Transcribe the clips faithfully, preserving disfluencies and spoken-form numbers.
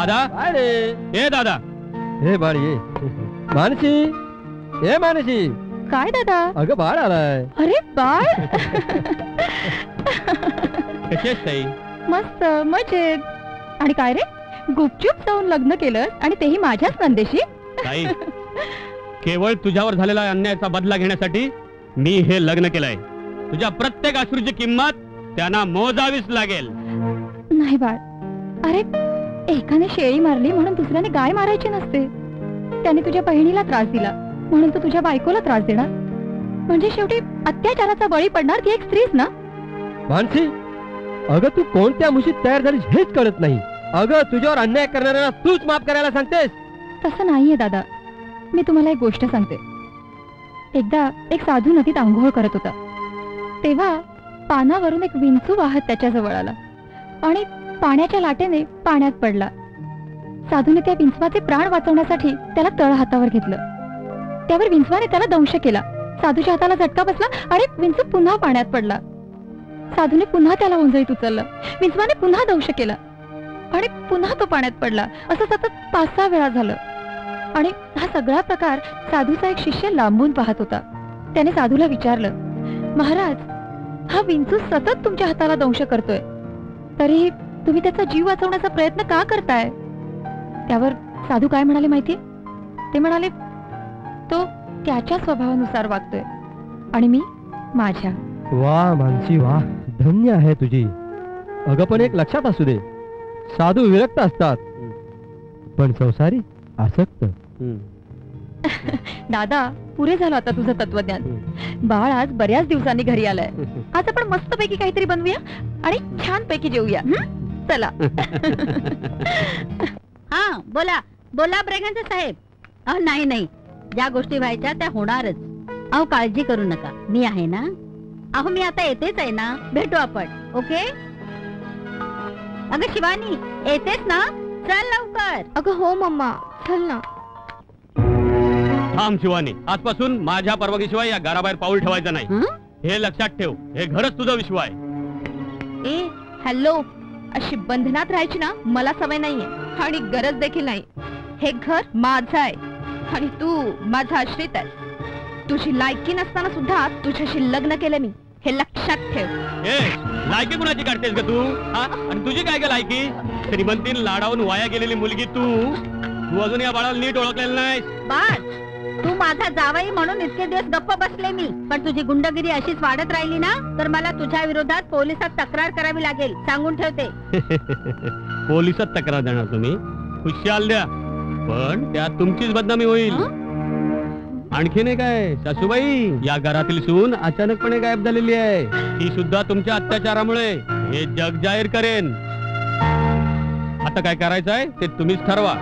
दादा ए दादा हे बाळ ये. मानसी ए मानसी. काय दादा? अगं बाळ आलाय. अरे बाळ. कशी आहेस ताई? मस्त मजेत. आणि काय रे, गुपचूप जाऊन लग्न केलं आणि तेही माझ्याच नंदेशी? ताई केवळ तुझ्यावर झालेला अन्यायाचा बदला घेण्यासाठी मी हे लग्न केलंय. तुझ्या प्रत्येक अश्रूची किंमत त्यांना मोजावीच लागेल. नाही बाळ. अरे एकाने शेळी मारली म्हणून दुसऱ्याने गाय मारायची नसते. त्याने तुझ्या बहिणीला त्रास दिला म्हणून तू तुझ्या बायकोला त्रास देणार? म्हणजे शेवटी अत्याचाराचा बळी पडणार ती एक स्त्रीच ना? मानसी अगं तू कोणत्या मुशीत तयार झालीस हेच कळत नाही. अगं तुझ्यावर अन्याय करणाऱ्यांना तूच माफ करायला सांगतेस? तसं नाहीये दादा. मी तुम्हाला एक गोष्ट सांगते. एकदा एक साधू नदीत आंघोळ करत होता तेव्हा पानावरून एक विंचू वाहत त्याच्या जवळ आला आणि पाण्याच्या लाटेने पाण्यात पडला. साधूने त्या विंचवाचे प्राण वाचवण्यासाठी त्याला तळ हातावर घेतलं. त्यावर विंचवाने त्याला दंश केला. साधूच्या हाताला झटका बसला आणि विंचू पुन्हा पाण्यात पडला. साधूने पुन्हा त्याला उंजळीत उचललं. विंचवाने पुन्हा दंश केला आणि पुन्हा तो पाण्यात पडला. असं सतत पाच सहा वेळा झालं. आणि हा सगळा प्रकार साधूचा एक शिष्य लांबून पाहत होता. त्याने साधूला विचारलं, महाराज हा विंचू सतत तुमच्या हाताला दंश करतोय तरी तुम्ही त्याचा जीव वाचवण्याचा प्रयत्न का करताय? त्यावर साधू काय म्हणाले माहितीये? ते म्हणाले, तो त्याच्या स्वभावानुसार वागतोय आणि मी माझ्या. वा मानसी वा, धन्य आहे तुझी. अगं पण एक लक्षात असू दे, साधू विरक्त असतात पण संसारी आसक्त. दादा पुरे झालं आता तुझं तत्वज्ञान. बाळ आज बऱ्याच दिवसांनी घरी आलाय. आज आपण मस्त पैकी काहीतरी बनवूया आणि छान पैकी जेवूया. चला. हा बोला बोला ब्रेगन्से साहेब. अहो नाही नाही, ज्या गोष्टी व्हायच्या त्या होणारच. अहो काळजी करू नका, मी आहे ना. अहो मी आता येतेच आहे ना, भेटू आपण. ओके. अगं शिवानी येतेच ना, चल लवकर. अगं हो मम्मा, चल ना. थांब शिवानी, आजपासून माझ्या परवानगीशिवाय या घराबाहेर पाऊल ठेवायचं नाही. हे लक्षात ठेव, हे घरच तुझं विश्व आहे. ए हॅलो, अशी बंधनात राहायची ना मला सवय नाहीये आणि गरज देखील नाही. हे घर माझं आहे आणि तू माझा आश्रित आहे. तुझी लायकी नसताना सुद्धा तुझ्याशी लग्न केलं मी, हे लक्षात ठेव. ए लायकी कुणाची काढतेस ग तू? हा? आणि तुझी काय ग लायकी? श्रीमंतीन लाडावून वाया गेलेली मुलगी तू. तू अजून या बाळाला नीट ओळखलेलं नाहीस. बाळ तू माझा जावई म्हणून इतके दिवस गप्प बसले मी, पण तुझी गुंडगिरी अशीच वाढत राहिली ना तर मला तुझ्या विरोधात पोलिसात तक्रार करावी लागेल, सांगून ठेवते. पोलिसात तक्रार देणार तुम्ही? खुशाल द्या, पण त्यात तुमचीच बदनामी होईल. आणखी नाही काय सासूबाई, या घरातील सून अचानकपणे गायब झालेली आहे. ती सुद्धा तुमच्या अत्याचारामुळे. हे जग जाहीर करेन. आता काय करायचं आहे ते तुम्हीच ठरवा.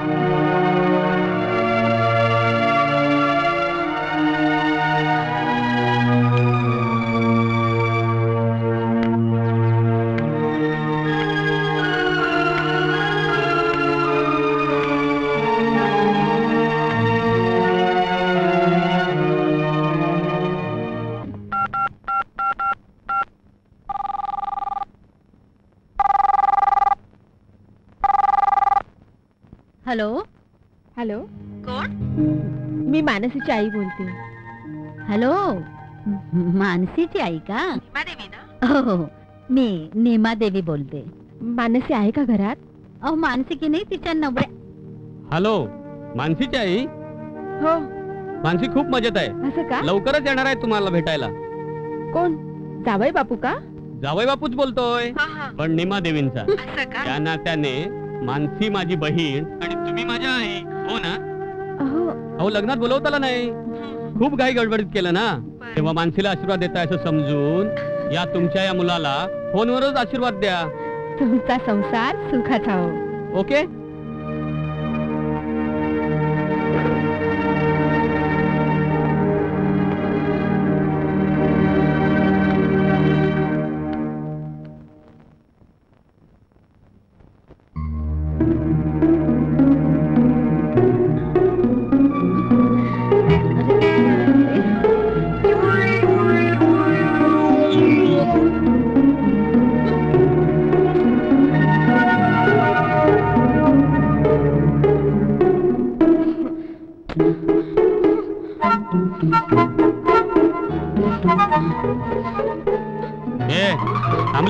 हॅलो हॅलो, कोण? मी मानसीची आई बोलते. हॅलो, मानसीची आई का? हो हो, मी नीमा देवी बोलते. मानसी आहे का घरात? अहो मानसी की नाही, तिच्या नवऱ्या. हॅलो, मानसीची आई? हो. मानसी खूप मजेत आहे. असं का? लवकरच येणार आहे तुम्हाला भेटायला. कोण? जावई बापू का? जावई बापूच बोलतोय, पण नीमा देवींचा. त्या नात्याने मानसी माझी बहीण आणि तुम्ही माझ्या आई हो ना? अहो लग्नात बोलवताला नाही, खूप घाई गडबडीत केलं ना. तेव्हा मानसीला आशीर्वाद देताय असं समजून या तुमच्या या मुलाला फोनवरच आशीर्वाद द्या. तुमचा संसार सुखाचा हो. ओके.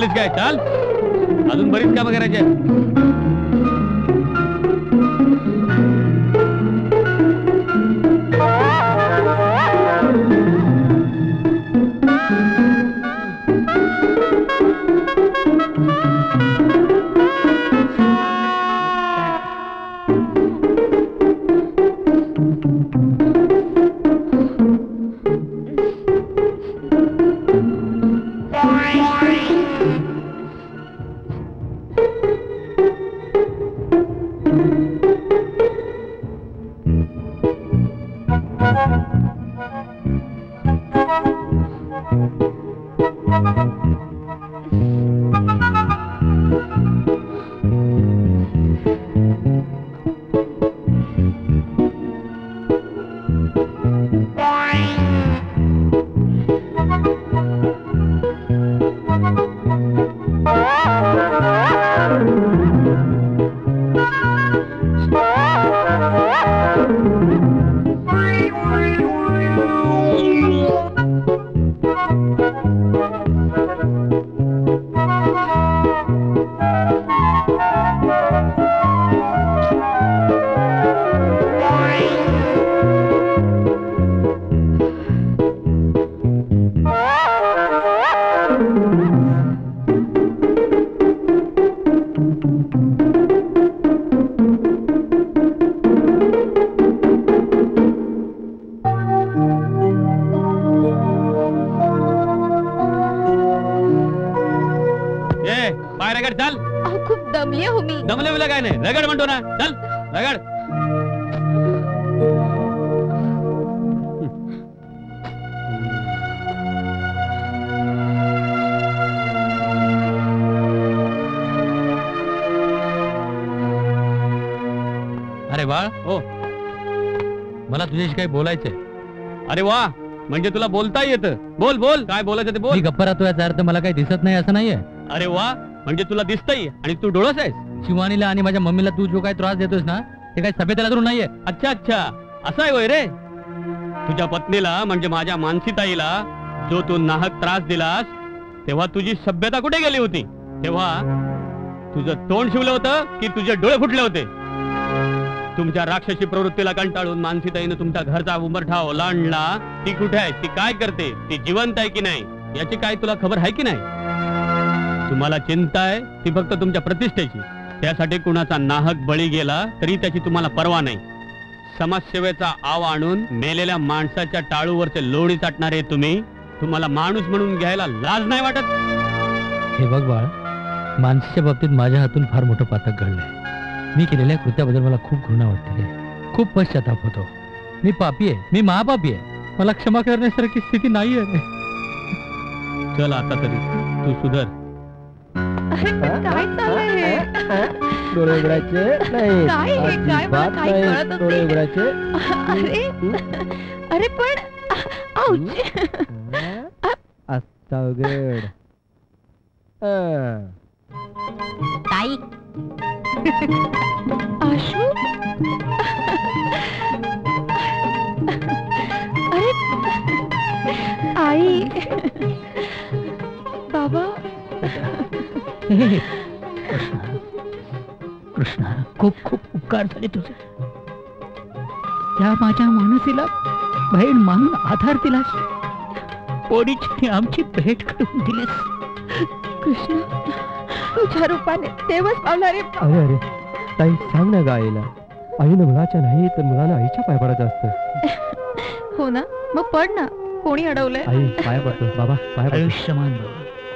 दमलीच काय? चाल, अजून बरीच कामं करायची आहेत. ए, पाय रगड, चाल. अहो, खूप दमली हो मी. दमले बिला काय नाही, रगड म्हणतो ना. चल रगड. अरे वा, हो, मला तुझ्याशी काही बोलायचंय. अरे वा, म्हणजे तुला बोलता येतं. बोल बोल, काय बोलायचं ते बोल. मी गप्पा राहतो याचा अर्थ मला काही दिसत नाही असं नाहीये. अरे वा, म्हणजे तुला दिसतंय आणि तू डोळस आहेस. शिवानीला आणि माझ्या मम्मीला तू जो काही त्रास देतोस ना ते काही सभ्यतेला धरून नाहीये. अच्छा अच्छा, असं आहे होय रे. तुझ्या पत्नीला म्हणजे माझ्या मानसीताईला जो तू नाहक त्रास दिलास तेव्हा तुझी सभ्यता कुठे गेली होती? तेव्हा तुझं तोंड शिवलं होतं की तुझे डोळे फुटले होते? तुमच्या राक्षसी प्रवृत्तीला कंटाळून मानसीताईनं तुमच्या घरचा उंबरठा ओलांडला. ती कुठे आहे? ती काय करते? ती जिवंत आहे की नाही याची काय तुला खबर आहे की नाही? तुम्हाला चिंता आहे ती फक्त तुमच्या प्रतिष्ठेची. त्यासाठी कुणाचा नाहक बळी गेला तरी त्याची तुम्हाला पर्वा नाही. समाजसेवेचा आव आणून मेलेल्या माणसाच्या टाळूवरचे लोणी चाटणारे तुम्ही, तुम्हाला माणूस म्हणून घ्यायला लाज नाही वाटत? हे बघ बाळ, माणसाच्या बाबतीत माझ्या हातून फार मोठं पातक घडलंय. मी केलेल्या कृत्याबद्दल मला खूप घृणा वाटते रे. खूप पश्चाताप होतो. मी पापी आहे, मी महापापी आहे. मला क्षमा करण्यासारखी स्थिती नाही आहे. चल आता तरी तू सुधर. अरे पण काय चाललंय? डोळे उघडायचे नाही. काय हे? काय मला अजिबात काही नाही. कळतच डोळे नाही. उघडायचे. अरे अरे पण आऊच. आता उघड. ताई, आशू, अरे आई, बाबा. कृष्णा, खूप खूप उपकार झाले तुझे. त्या माझ्या मानसीला बहीण मानून आधार दिलास. पोरीची आमची भेट करून दिलीस. कृष्णा, तुझ्या रूपाने देवच पावला रे. अरे अरे ताई, सांग ना गा आईला. आईनं मुलाच्या नाही तर मुलानं आईच्या पाय पडायचं असतं. हो ना, मग पड ना. कोणी अडवलंय? आई पाय पडतो. बाबा पाय पडतो. आयुष्यमान भव.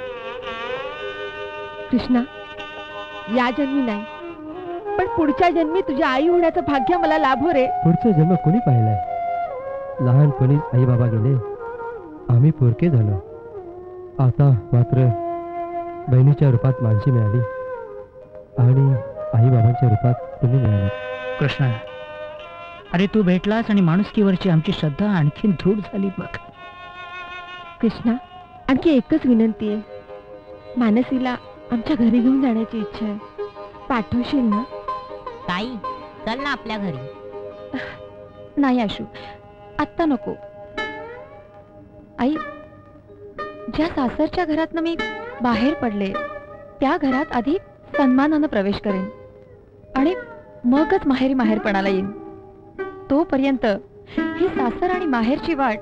कृष्णा, या जन्मी नाही पण पुढच्या जन्मी तुझ्या आई होण्याचं भाग्य मला लाभो रे. पुढचा जन्म कोणी पाहिलाय? लहानपणीच आई बाबा गेले, आम्ही पोरके झालो. आता मात्र बहिणीच्या रूपात माणसी मिळाली आणि आई बाबांच्या रूपात तुम्ही मिळाली. कृष्णा, अरे तू भेटलास आणि माणुसकीवरची आमची श्रद्धा आणखीन दृढ झाली बघ. कृष्णा, आणखी एकच विनंती आहे. मानसीला आमच्या घरी घेऊन जाण्याची इच्छा आहे. पाठवशील ना? ताई, चल ना आपल्या घरी. नाही आशू, आत्ता नको. आई, ज्या सासरच्या घरातनं मी बाहेर पडले त्या घरात आधी सन्मानानं प्रवेश करेन आणि मगच माहेरी माहेरपणाला येईन. तोपर्यंत ही सासर आणि माहेरची वाट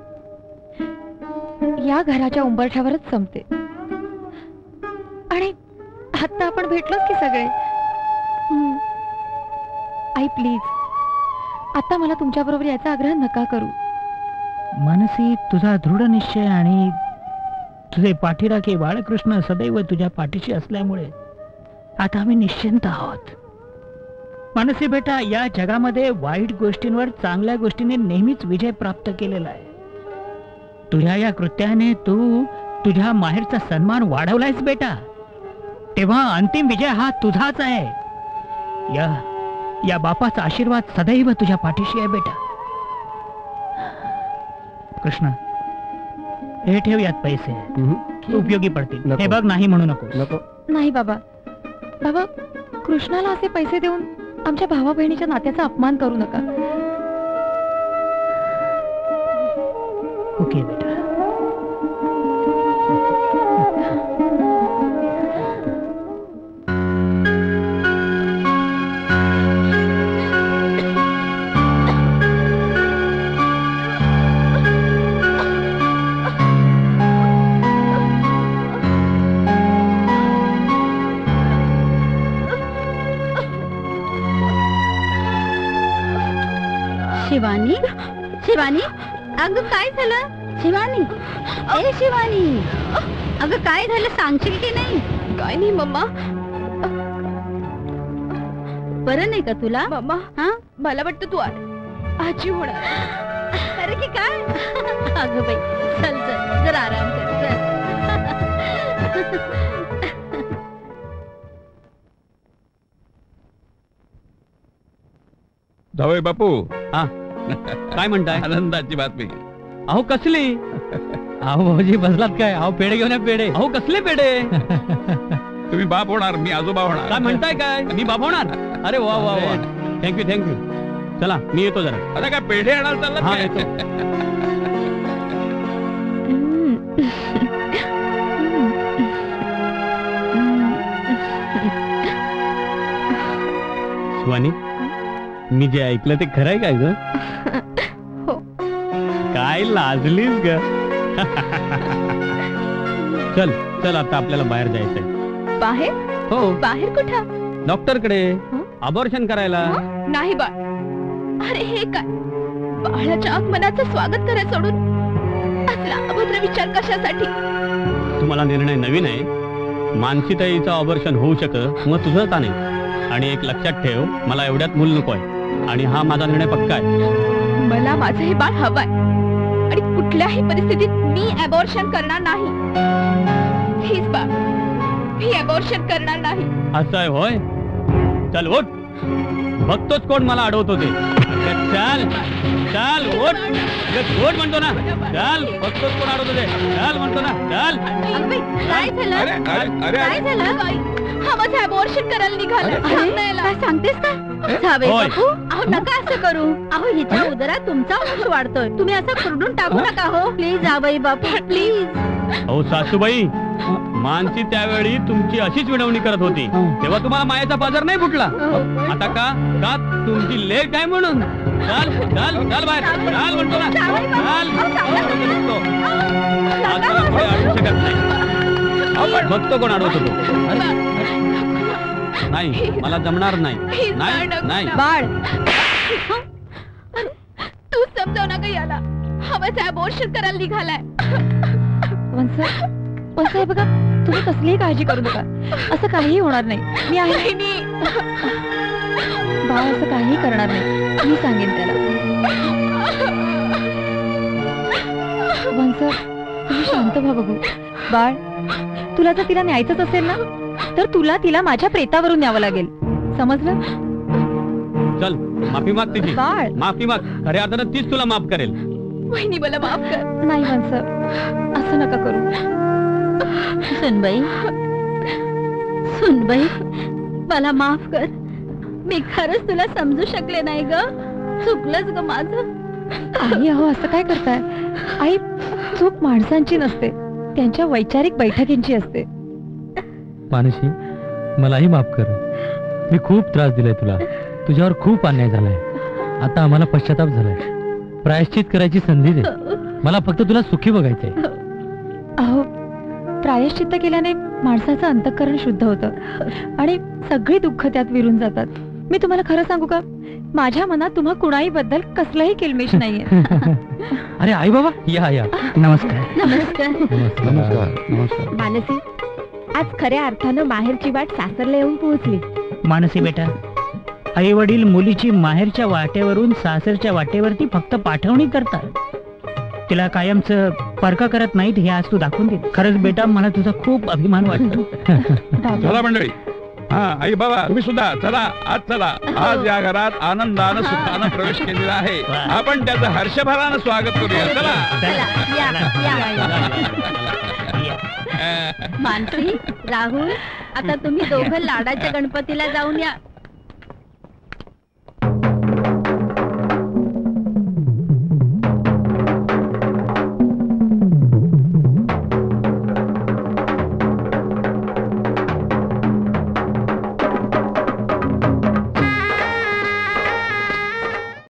या घराच्या उंबरठ्यावरच संपते. आणि आता आपण भेटलोच की सगळे. हं. आई प्लीज आता मला तुमच्या बरोबर याचा आग्रह नका करू. मानसी, तुझा दृढ निश्चय आणि तुझे पाठीराखे बाळकृष्ण सदैव तुझ्या पाठीशी असल्यामुळे आता आम्ही निश्चिंत आहोत. मानसी बेटा, या जगामध्ये वाईट गोष्टींवर चांगल्या गोष्टीने नेहमीच विजय प्राप्त केलेला आहे. तुझ्या या कृत्याने तू तुझ्या माहेरचा सन्मान वाढवलायस बेटा. तेव्हा अंतिम विजय हा तुझाच आहे. या या बापाचा आशीर्वाद सदैव तुझ्या पाठीशी आहे बेटा. कृष्ण, हे ठेव, यात पैसे उपयोगी पडतील. नको. हे बघ, नाही म्हणू नको. नको. नाही बाबा. बाबा, कृष्णाला असे पैसे देऊन आमच्या भावा बहिणीच्या नात्याचा अपमान करू नका. ओके बेटा. शिवानी, शिवानी, अगं काय झालं? शिवानी, ए शिवानी, अगं काय झालं सांगशील की नाही? काय नाही मम्मा. बरं नाही का तुला? मम्मा, हा, मला वाटतं तू आजी होणार. अरे की काय? अगं बाई, चल चल जरा आराम कर, चल. जावई बापू, हा, काय म्हणताय? आनंदाची बातमी. अहो कसली? अहो भाऊजी बसलात काय? अहो पेढे घेऊन या, पेढे. अहो कसले पेढे? तुम्ही बाप होणार, मी आजोबा होणार. काय म्हणताय? काय मी बाप होणार? अरे वा वा वा, थँक्यू थँक्यू. चला मी येतो जरा. आता काय पेढे आणाल हा चालला? येतो. शिवानी, मी जे ऐकलं ते खरंय काय ग? हो. काय लाजलीस ग? चल चल, आता आपल्याला बाहेर जायचंय. बाहेर? हो, बाहेर कुठं? डॉक्टर कडे हं? अबॉर्शन करायला. नाही बाळ. अरे हे काय? बाळाच्या आगमनाचं स्वागत करायला सोडून असला अभद्र विचार कशासाठी? तुम्हाला निर्णय नवीन आहे. मानसीताईचं ऑपरेशन होऊ शकतं, मग तुझं का नाही. आणि एक लक्षात ठेव, मला एवढ्यात मूल नकोय आणि हा माझा निर्णय पक्का आहे. मला माझं हे बाळ हवंय आणि कुठल्याही परिस्थितीत मी अबॉर्शन करणार नाही. हेच बाळ, मी अबॉर्शन करणार नाही. असं आहे होय? चल उठ, बघतोच कोण मला अडवतो ते. चल चल उठ, उठ म्हणतो ना. चल, बघतोच कोण अडवतो ते. चल म्हणतो ना. चल. अगं बाई, काय झालं? अरे अरे अरे काय अरे. झालं? हा माझं अबॉर्शन करायला निघालं. अरे, काय सांगतेस का? जावई होय. बापू, अहो नका असं करू. अहो हिच्या उदरात तुमचा अंश वाढतोय. तुम्ही असं खुरडून टाकू नका हो. प्लीज जावई बापू, प्लीज. अहो सासूबाई, मानसी त्यावेळी तुमची अशीच विनवणी करत होती, तेव्हा तुम्हाला मायाचा बाजार नाही फुटला. आता का का तुमची लेक काय म्हणून? चाल चाल चाल बाहेर. चाल म्हणतो ना. चाल. बघतो. आज मला पुढे अडवू शकत नाही. बघतो कोण अडवतो तो. नाही, मला जमणार नाही. नाही नाही. बाळ, तू समजाव ना ग याला. हवाचं अबॉर्शन करायला निघालाय. वंस वंस हे बघा, तुम्ही कसलीही काळजी करू नका. असं काहीही होणार नाही. मी आहे. बाळ असं काहीही करणार नाही. मी सांगेन त्याला. वंस, तुम्ही शांत व्हा बघू. बाळ, तुला जर तिला न्यायचंच असेल ना, तर तुला तिला माझ्या प्रेतावरून न्यावं लागेल. समजलं? चल, माफी माग तिची. बाळ, माफी माग. खऱ्या अर्थानं तीच तुला माफ करेल. वहिनी मला माफ कर. नाही वंस, असं नका करू. सुनबाई, सुनबाई, मला माफ कर. मी खरंच तुला समजू शकले नाही ग. चुकलंच ग माझं. आई, अहो असं काय करताय? आई, चूक माणसांची नसते, त्यांच्या वैचारिक बैठकींची असते. मानसी, मलाही माफ कर. मी खूप त्रास दिलाय तुला. तुझ्यावर खूप अन्याय झालाय. आता आम्हाला पश्चाताप झालाय. प्रायश्चित करायची संधी दे. मला फक्त तुला सुखी बघायचंय. अहो, प्रायश्चित्त केल्याने माणसाचं अंतःकरण शुद्ध होतं आणि सगळी दुःख त्यात विरून जातात. मी तुम्हाला खरं सांगू का, माझ्या मनात तुम्हा कुणाही बद्दल कसलंही किलमिश नाहीये. अरे आई बाबा, या या. नमस्कार. नमस्कार. नमस्कार. नमस्कार. मानसी, आज खऱ्या अर्थानं माहेरची वाट सासरला येऊन पोहोचली. मानसी बेटा, आई वडील मुलीची माहेरच्या वाटेवरून सासरच्या वाटेवरती फक्त पाठवणी करतात. तिला कायमचं परका करत नाहीत हे आज तू दाखवून दे. खरंच बेटा, मला तुझा खूप अभिमान वाटतो. चला मंडळी. हा आई बाबा, तुम्ही सुद्धा चला, आज चला. आज या घरात आनंदानं सुखानं प्रवेश केलेला आहे. आपण त्याचं हर्षभरानं स्वागत करूया. चला. चला, या, या. मानसी, राहुल, आता तुम्ही दोघं लाडाच्या गणपतीला जाऊन या.